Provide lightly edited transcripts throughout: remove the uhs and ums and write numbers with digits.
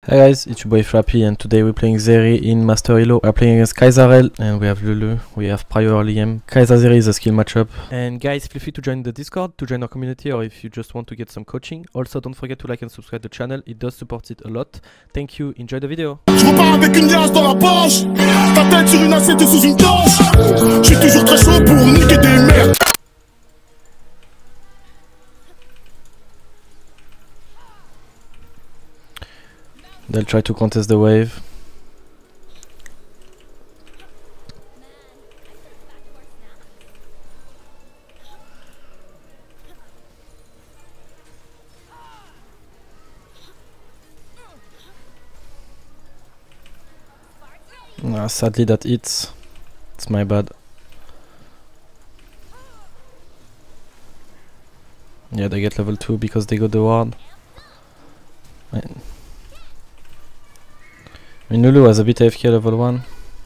Hi guys, it's your boy Frappy and today we're playing Zeri in Master Elo. We're playing against Kaisarel and we have Lulu, we have Prior Liam. Kaiser Zeri is a skill matchup. And guys, feel free to join the Discord, to join our community, or if you just want to get some coaching. Also don't forget to like and subscribe the channel, it does support it a lot. Thank you, enjoy the video. Je repars avec une liasse dans la poche, ta tête sur une assiette sous une torche. Je suis toujours très chaud pour niquer des merdes. They'll try to contest the wave. Sadly that hits. It's my bad. Yeah, they get level 2 because they got the ward. I mean, Lulu was a bit AFK level 1.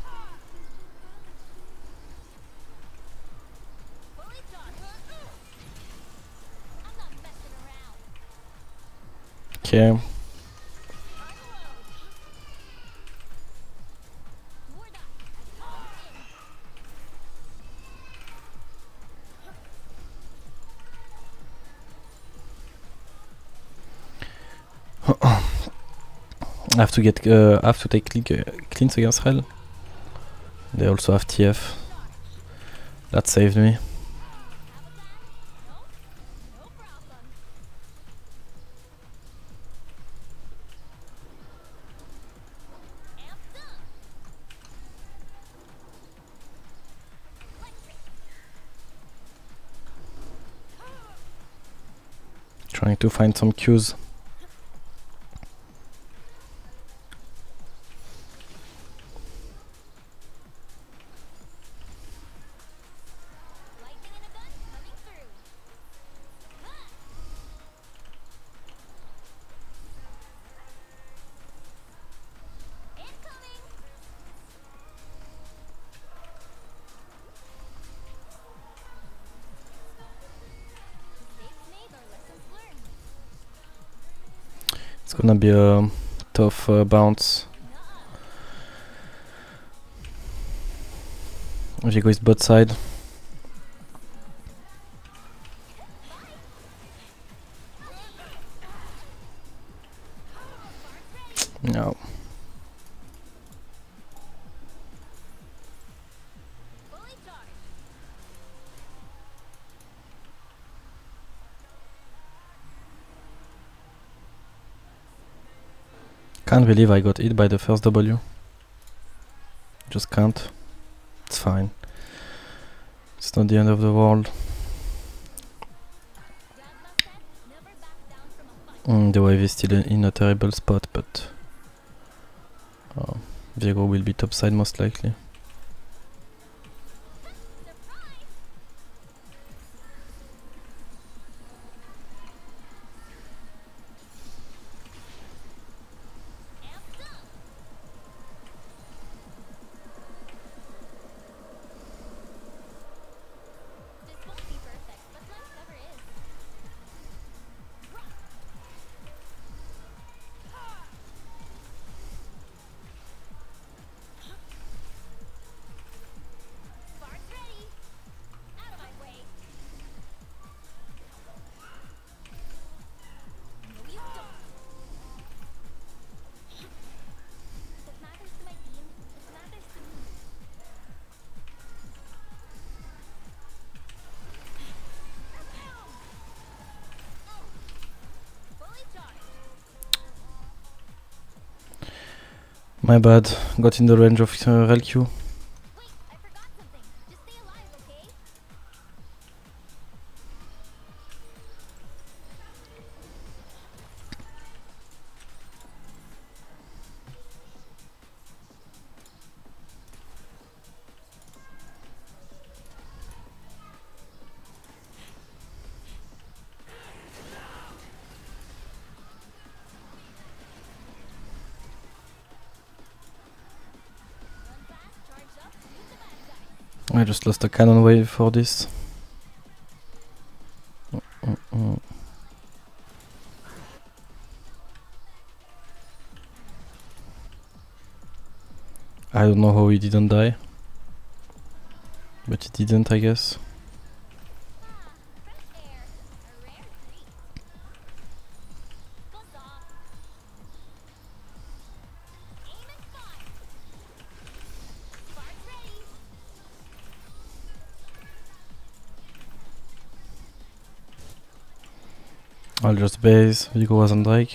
Okay. I have to get have to take cleans against Rel. They also have TF. That saved me. Trying to find some cues. It's gonna be a tough bounce. Viego is bot side. No. Can't believe I got hit by the first W. Just can't. It's fine. It's not the end of the world. The wave is still in a terrible spot, but Viego will be topside most likely. My bad, got in the range of Rel Q. I just lost a cannon wave for this. I don't know how he didn't die. But he didn't, I guess. I'll just base, Vigo was on Drake.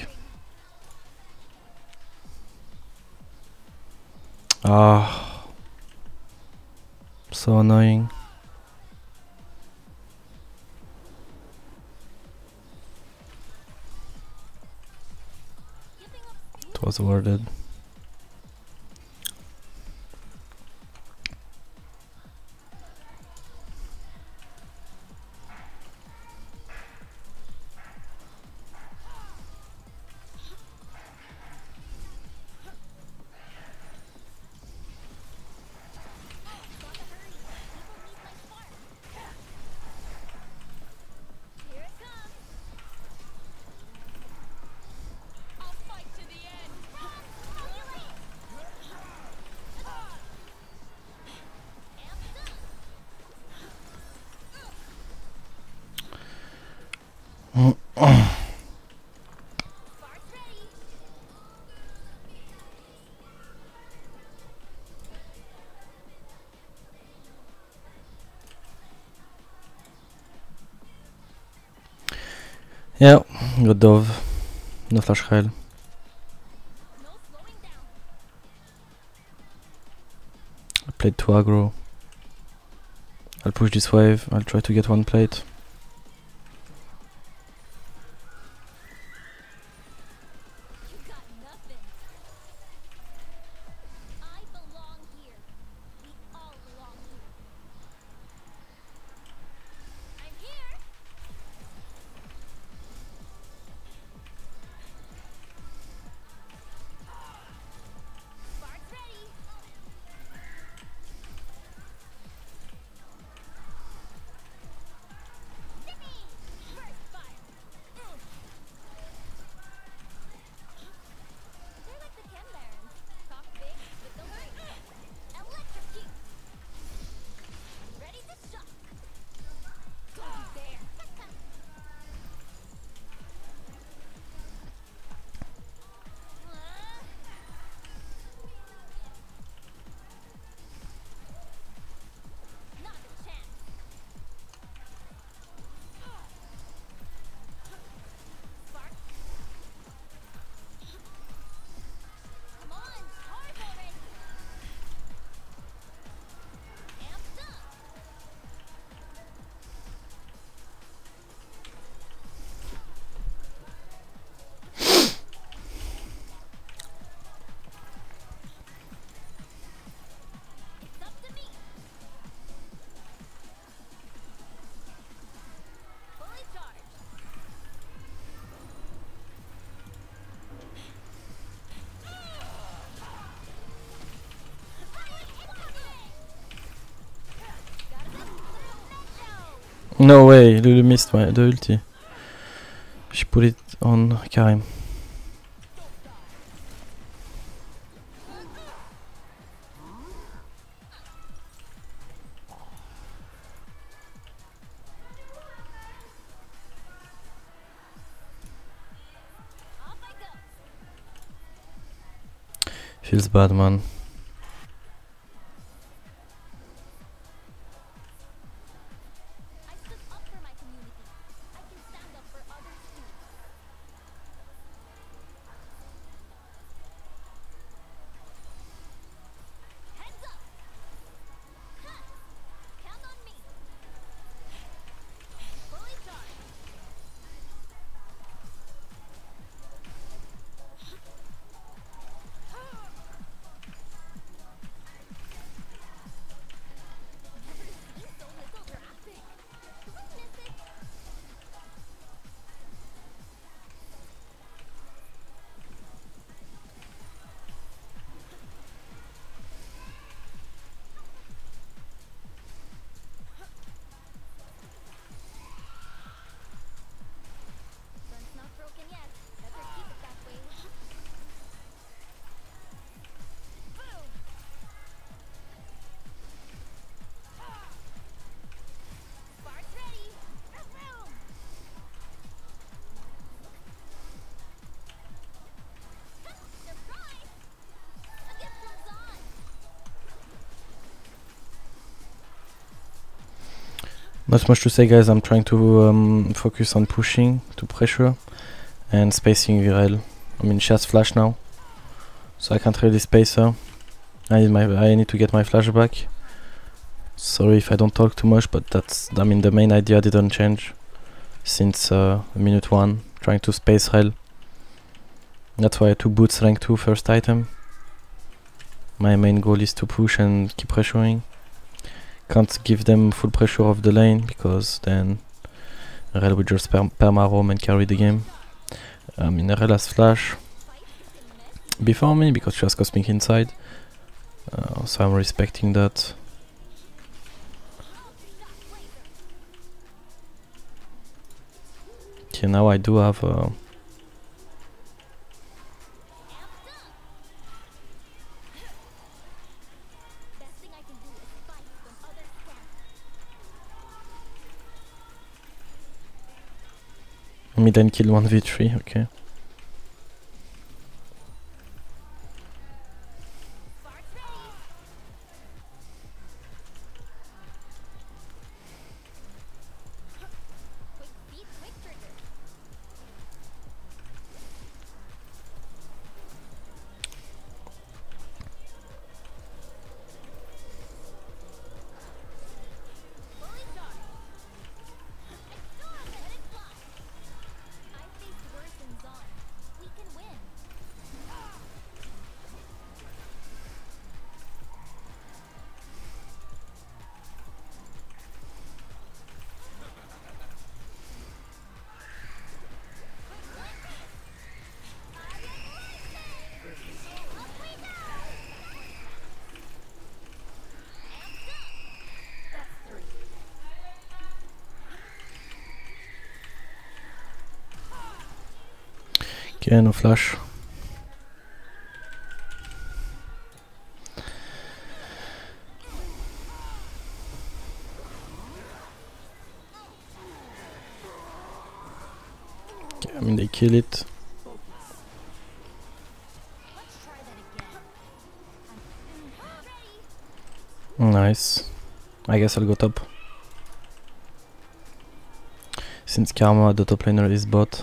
Ah, so annoying. It was worded. Yeah, good dove. No flash heal. I played 2 aggro. I'll push this wave, I'll try to get 1 plate. No way, Lulu missed the ulti. She put it on Karim. Feels bad, man. Not much to say, guys. I'm trying to focus on pushing to pressure and spacing Virel. I mean, she has flash now, so I can't really space her. I need to get my flash back. Sorry if I don't talk too much, but that's, I mean, the main idea didn't change since minute 1, trying to space Rel. That's why I took boots rank 2 first item. My main goal is to push and keep pressuring. Can't give them full pressure off the lane because then Rel will just perma roam and carry the game. I mean, Rel has flash before me because she has Cosmic inside, so I'm respecting that. Okay, now I do have mid and kill 1v3, okay. Okay, no flash. Okay, I mean, they kill it. Nice. I guess I'll go top. Since Karma, the top laner, is bot.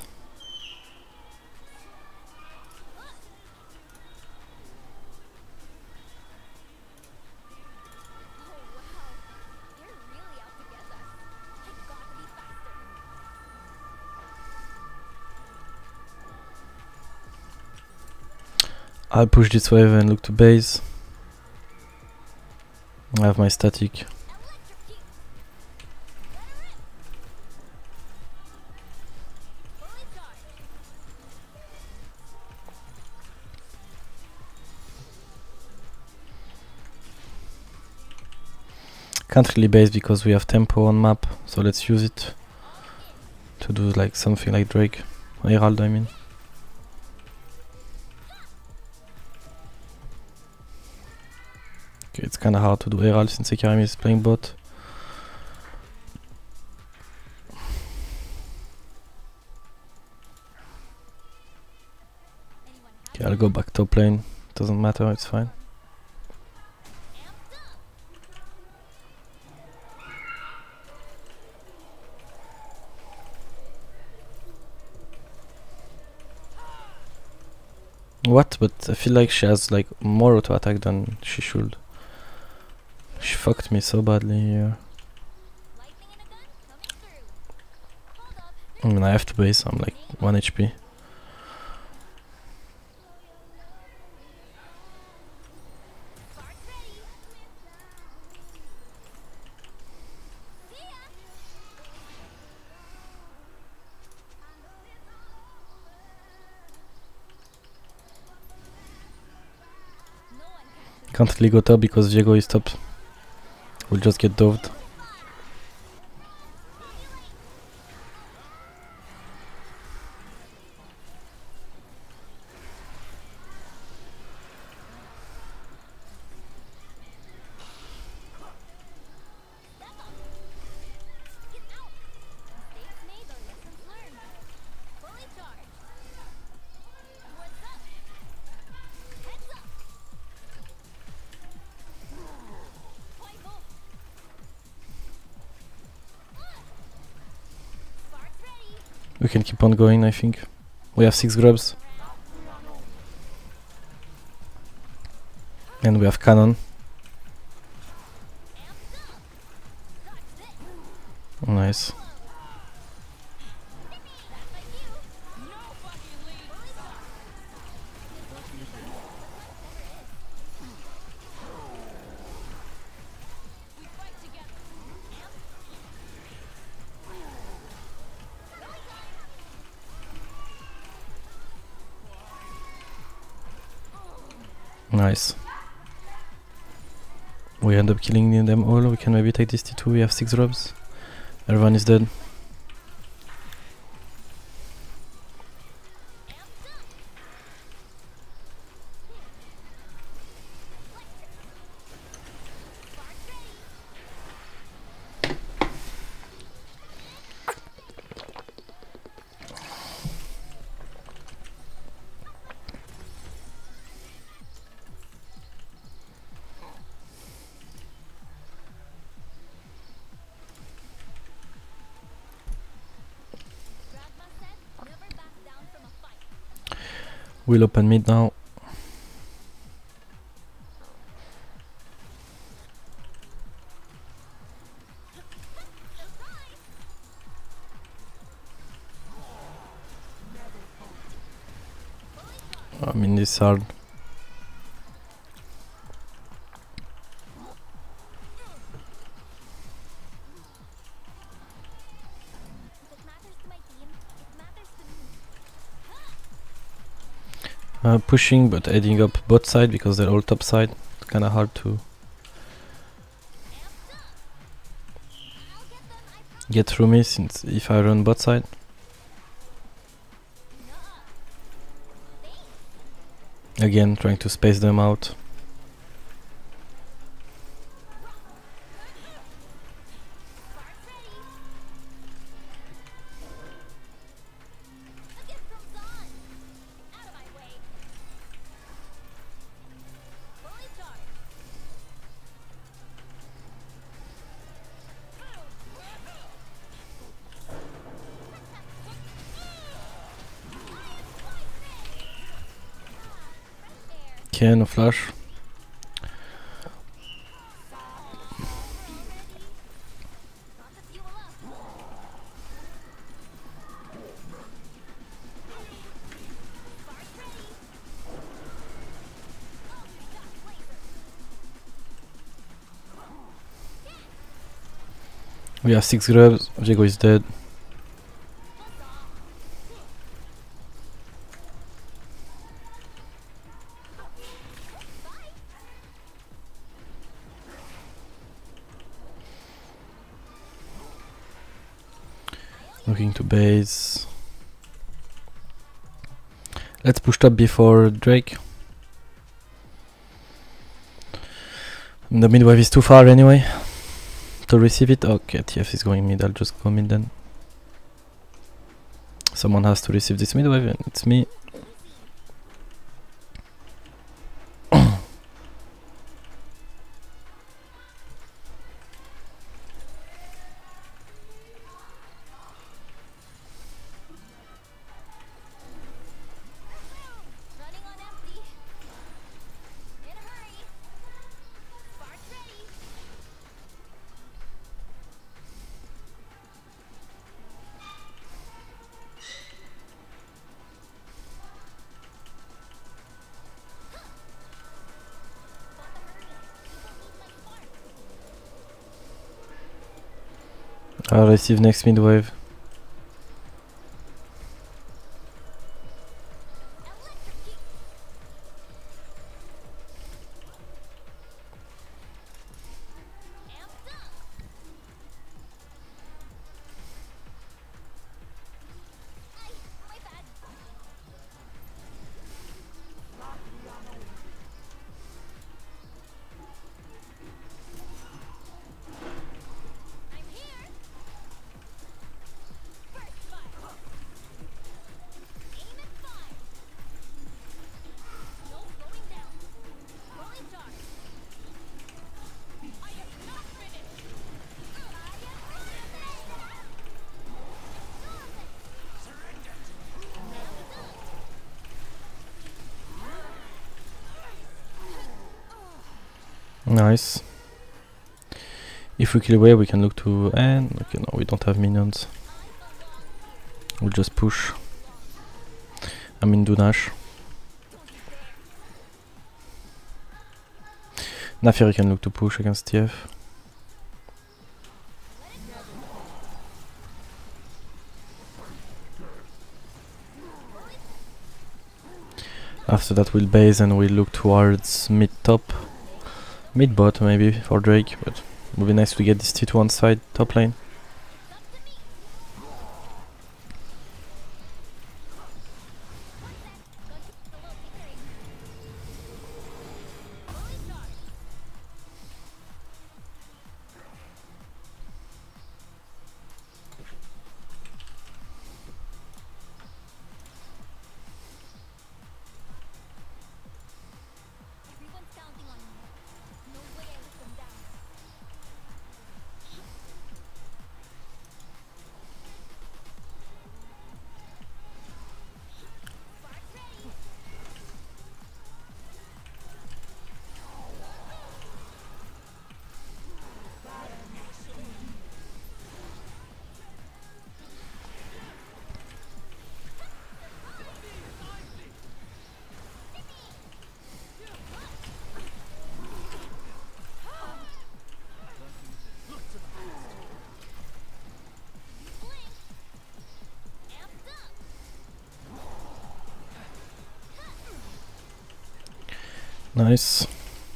I'll push this wave and look to base. I have my static. Can't really base because we have tempo on map, so let's use it to do like something like Drake. Herald, I mean. Okay, it's kinda hard to do Herald since Ikarim is playing bot. Okay, I'll go back top lane. Doesn't matter, it's fine. What? But I feel like she has like more auto attack than she should. She fucked me so badly here. I mean, I have to base, I'm like 1 HP. Can't really go top because Viego is top. We'll just get doved. We can keep on going, I think. We have 6 grubs. And we have cannon. Nice. Nice. We end up killing them all. We can maybe take this T2. We have 6 grubs. Everyone is dead. We'll open mid now. I mean, this hard. Pushing but heading up bot side because they're all top side. It's kinda hard to get through me since if I run bot side. Again, trying to space them out. Okay, no flash. We have 6 grubs. Viego is dead. Looking to base. Let's push top before Drake. The mid wave is too far anyway to receive it. Okay, TF is going mid. I'll just go mid then. Someone has to receive this mid wave and it's me. I'll receive next mid wave. Nice. If we kill away, we can look to end. Okay, no, we don't have minions. We'll just push. I mean, do Nash. Naafiri can look to push against TF. After that we'll base and we'll look towards mid-top. Mid-bot maybe for Drake, but it would be nice to get this T2 on side top lane. Nice.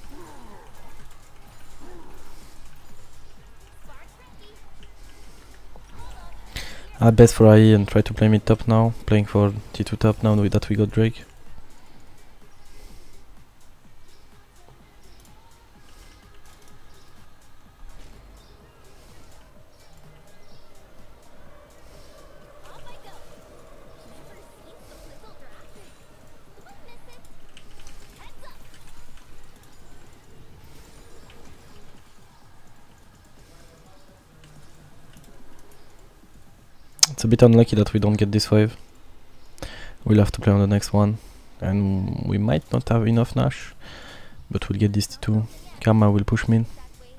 I bet for IE and try to play mid top now, playing for T2 top now that we got Drake. It's a bit unlucky that we don't get this wave. We'll have to play on the next one. And we might not have enough Nash, but we'll get this T2. Karma will push mid.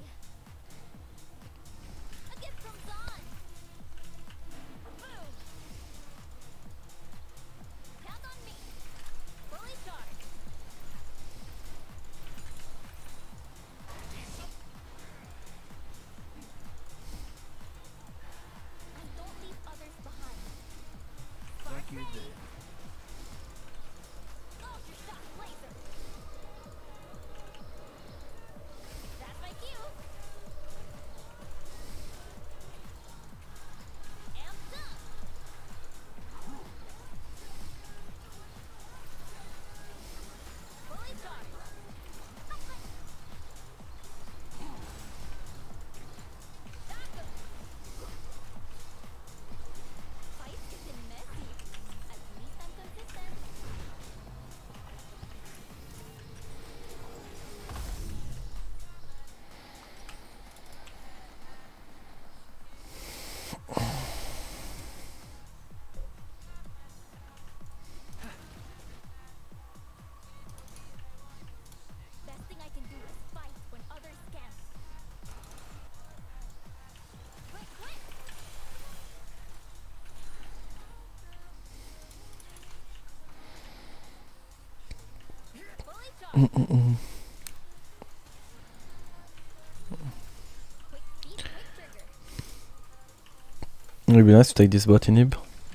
It would be nice to take this bot inhib.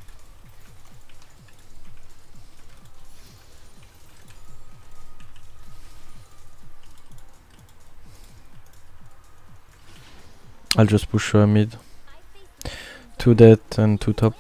I'll just push mid. 2 dead and 2 top.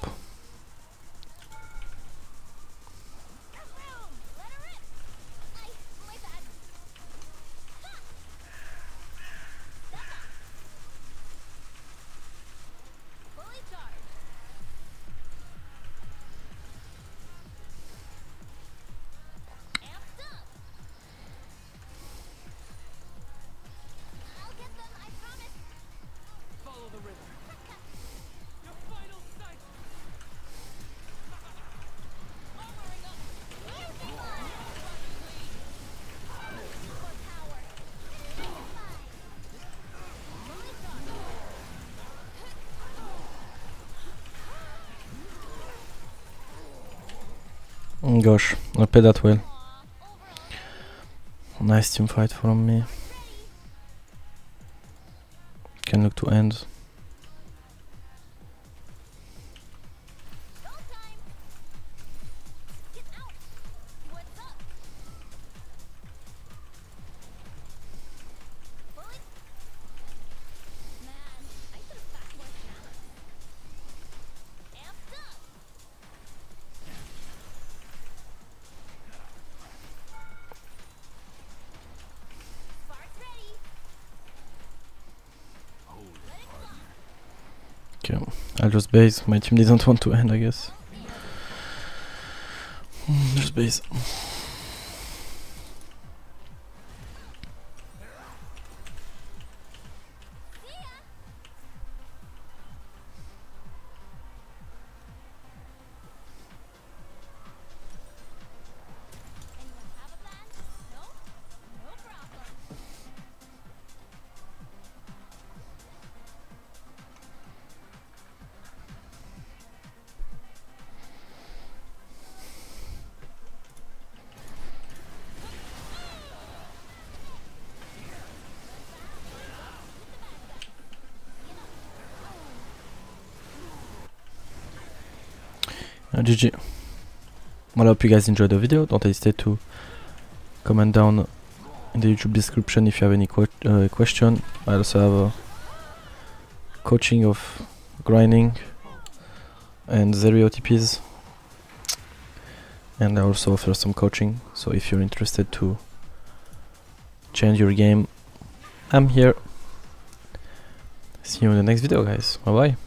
Gosh, I played that well. Nice team fight from me. Can look to end. Okay, I'll just base. My team didn't want to end, I guess. Just base. GG. Well, I hope you guys enjoyed the video. Don't hesitate to comment down in the YouTube description if you have any question. I also have a coaching of grinding and zero OTPs, and I also offer some coaching, so if you're interested to change your game, I'm here. See you in the next video, guys. Bye bye.